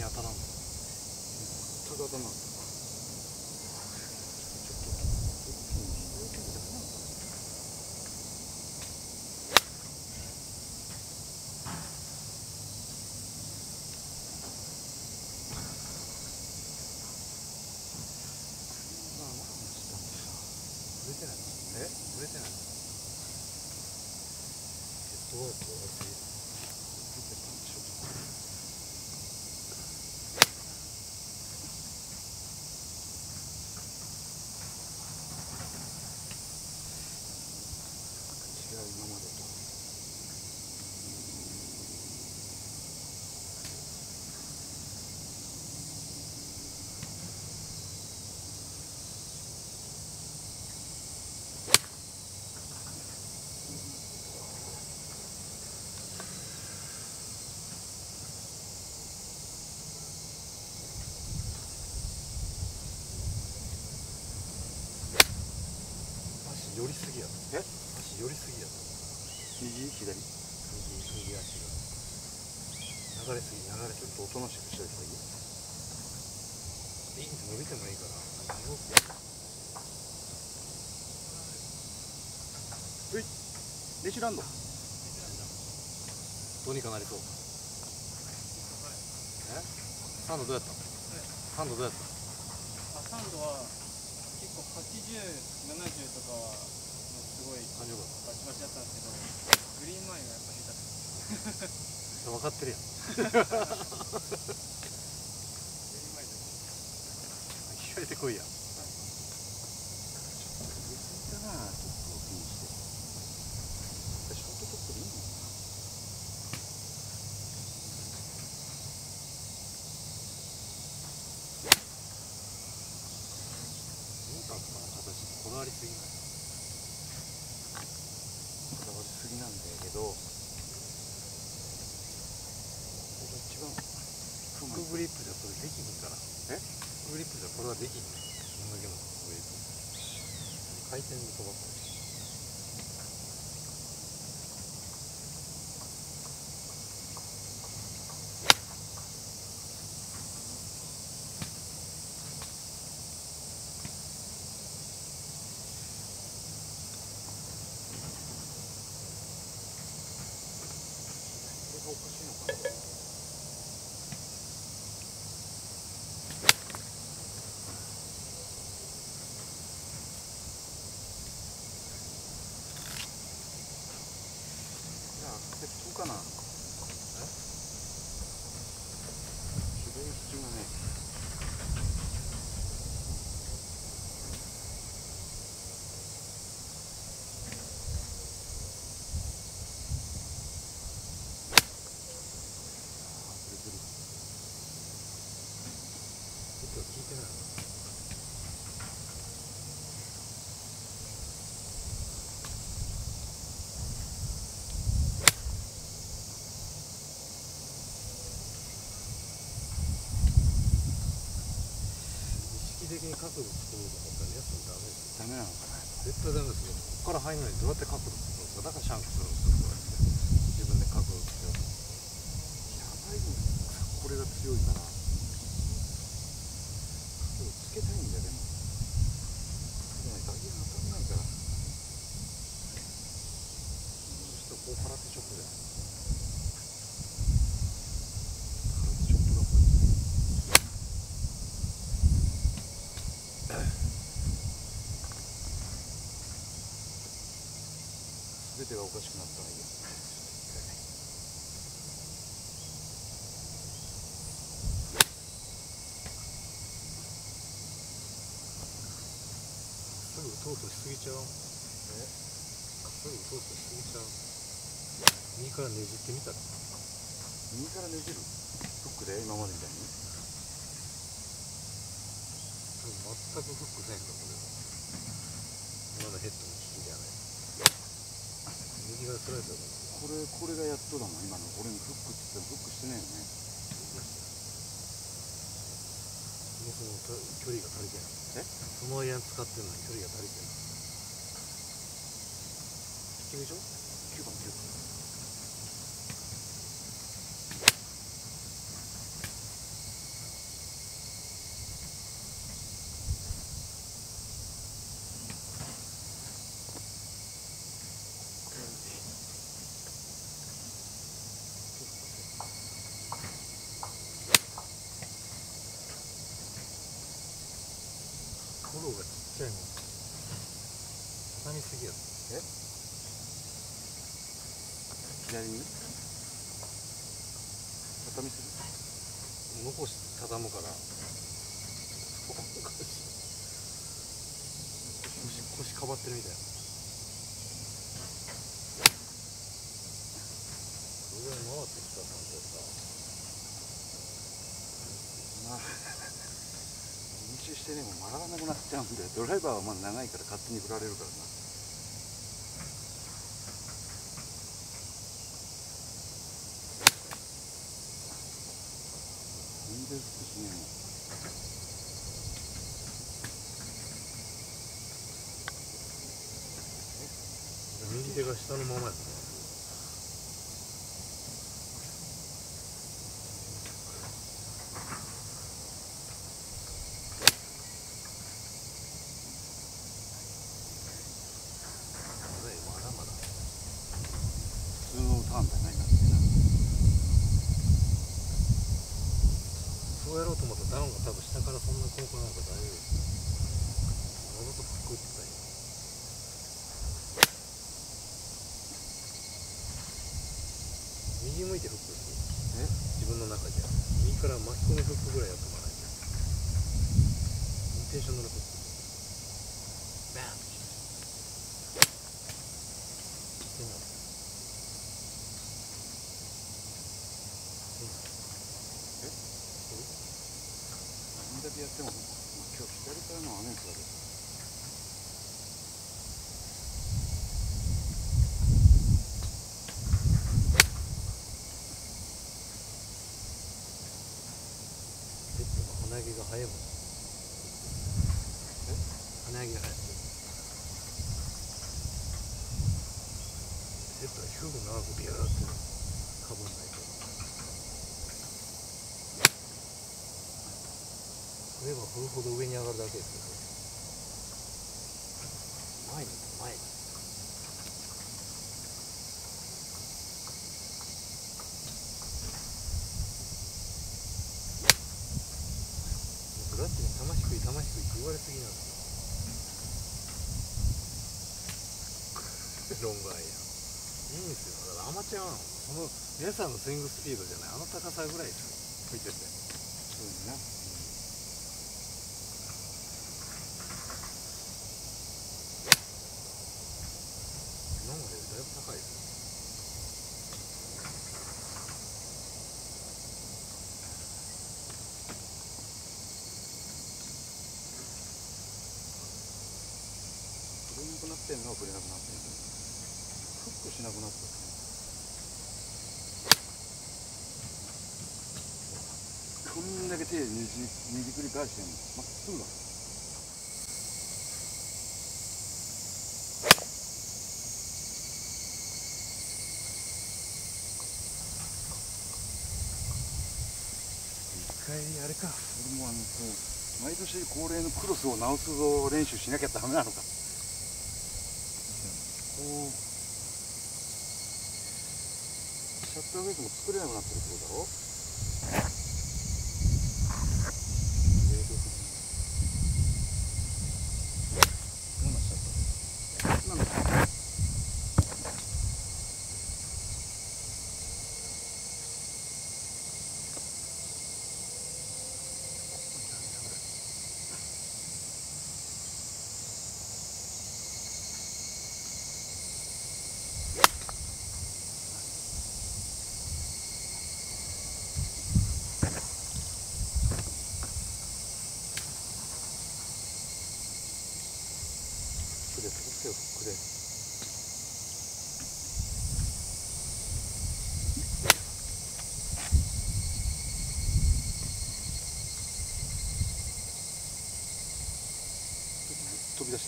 当たらんの。 全く当たらなかった。 売れてないの？売れてないの？どうやって終わっていいの？ 違う今までと。 寄りすぎやと。 え？ 足寄りすぎやと。 右左？ 右足が流れすぎ、流れすぎ。 ちょっとおとなしくしたりしたらいい？ ビンって伸びてもいいから。 うい、レシランド。 どうにかなりそう。サンドどうやったの？サンドどうやったの？ サンドは結構80、70とかはすごい感情がバチバチだったんですけど、グリーン周りがやっぱ下手です。 分かってるやん。開いてこいや。こだわりすぎない？ こだわりすぎなんだけど、ここが一番フックグリップじゃそれできひんから。フックグリップじゃこれはできひん。こんだけのウェイト。回転で飛ばす。 おかしいのかな。じゃあ鉄塔かな。左利きがね。 聞いてないの？意識的に角度作ろうと思ったらやつもダメですよ。 ダメなのかな。 絶対ダメですよ。ここから入んないでどうやって角度作るんですか？だからシャンクするんですよ。こうやって自分で角度つけようと。 やばいの。これが強いから。角度つけたいんだよでも。ダイヤ当たんないから。 そしてこう空手チョップで。 空手チョップがこれ。全てがおかしくなったらいいよ。 すぐ打とうとしすぎちゃう。すぐ打とうとしすぎちゃう。右からねじってみたら。 右からねじる。フックで今までみたいに。 全くフックせんかこれは。今のヘッドの利きじゃない。右からスライスだから。 これがやっとだもん今の。俺にフックって言ってもフックしてないよね。 そもそも距離が足りてない。そのアイアン使ってるのに距離が足りてない。引きでしょ？9番。 フォローがちっちゃいもん。畳みすぎや。 左に畳みする。 残し畳むから腰かばってるみたいな。上に回ってきたなんてさ。 まあ練習してねも回らなくなっちゃうんで、ドライバーはまだ長いから勝手に振られるからな。全然福しねえもん。 右手が下のままやった。まだまだ普通のターンじゃないからね。 そうやろうと思ったらダウンが多分下からそんな効果なんか大丈夫。わざとフック打ってたよ。右向いてフックする。自分の中じゃ右から巻き込みフックぐらいやってもらえないと。インテンションのフックバンってなる。 こんだけやっても、まあ、今日左からの雨ですわけ。 ヘッドの鼻毛が早いもん。鼻毛が早い。ヘッドは低く長くビューってかぶんないと。振れば振るほど上に上がるだけですよ。前に前に。グラッチに球低い球低いって言われすぎなんですよ。ロングアイアン。いいんですよ。だからアマチュアなの。その皆さんのスイングスピードじゃない。あの高さぐらいですよ。吹いてて。 そうですね。 今までだいぶ高いですよ。 振れなくなってんのは振れなくなってんの。フックしなくなった。こんだけ手ねじくり返してんのまっすぐだ。 一回あれか。 俺も毎年恒例のクロスを直すぞ練習しなきゃダメなのか。こうシャッターウェイクも作れなくなってるってことだろ。 どんなシャッター？ なんか手をフックで。飛び出した。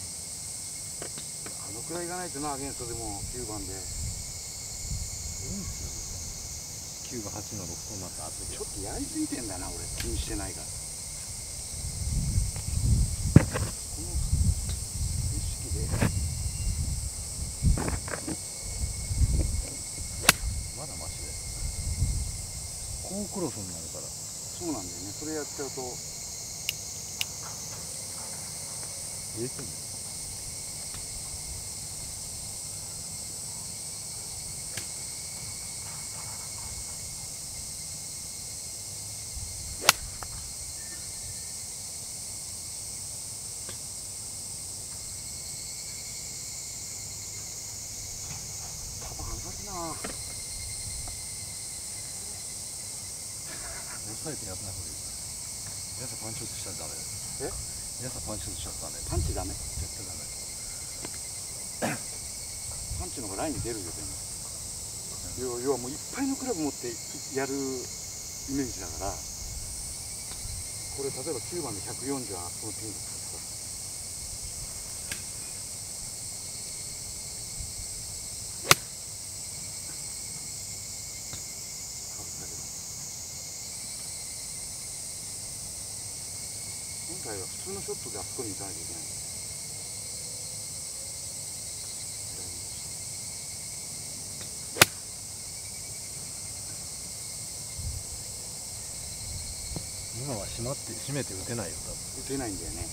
あのくらいいかないとな、アゲンストでも9番で。 いいんですよ。9が8のロフトになった後で。 ちょっとやりすぎてんだな、俺。気にしてないから。この意識で。 まだマシで。こうクロスになるから。 そうなんだよね。それやっちゃうと。 入れてみる。 束上がるな。 抑えてやらない方がいい。皆さんパンチ打つしたらダメだよ。 え？ 皆さんパンチ打つしちゃダメ。 パンチダメ？ 絶対ダメ。 パンチの方がラインに出るよ。でも要はもういっぱいのクラブ持ってやるイメージだから、これ例えば9番で140はあそこのピンだったらさ、本来は普通のショットであそこに行かなきゃいけない。 今は締めて打てないよ多分。 打てないんだよね。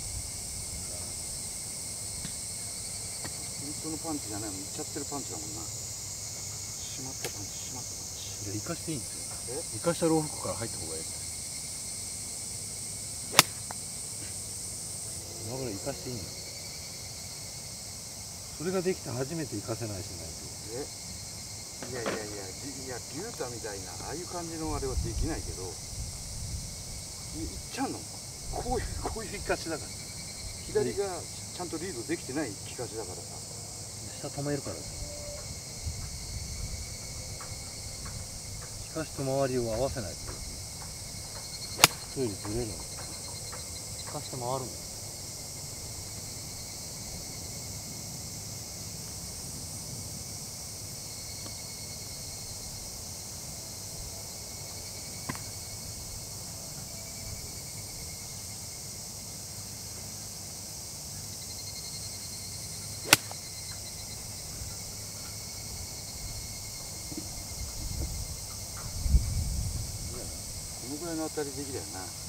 本当のパンチじゃないもん、いっちゃってるパンチだもんな。締まったパンチ、締まったパンチ。 いや、生かしていいんですよ。 え？ 生かしたローフックから入った方がいい。今から生かしていいんだよ。それができて初めて生かせないしないと。 いやいやいや、リュータみたいなああいう感じのあれはできないけど、いっちゃうの。こういう利かしだから。左がちゃんとリードできてない利かしだからさ。 下止めるからですよ。利かしと周りを合わせないと。普通よりずれるんですよ。利かして回るもん。 このぐらいの当たりできだよな。